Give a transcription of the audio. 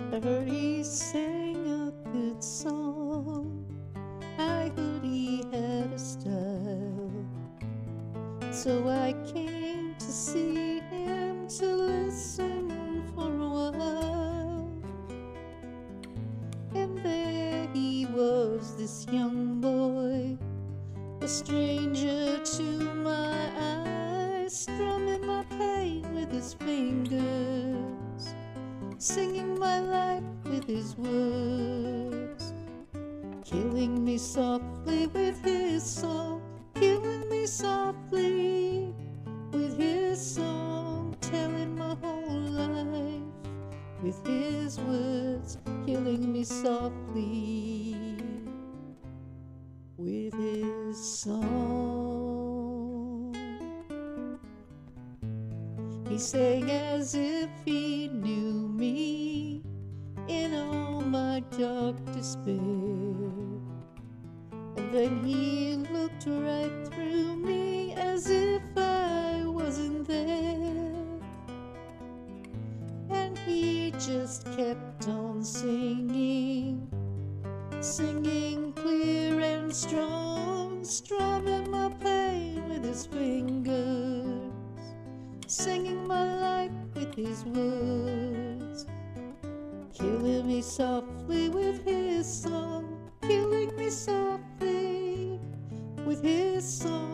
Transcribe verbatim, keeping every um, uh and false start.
I heard he sang a good song. I heard he had a style. So I came to see him, to listen for a while. And there he was, this young boy, a stranger to my eyes, strumming my pain with his fingers, singing my life with his words, killing me softly with his song, killing me softly with his song, telling my whole life with his words, killing me softly with his song. He sang as if he knew me in all my dark despair, and then he looked right through me as if I wasn't there, and he just kept on singing, singing clear and strong, strumming my pain with his fingers, singing my life with his words, killing me softly with his song, killing me softly with his song.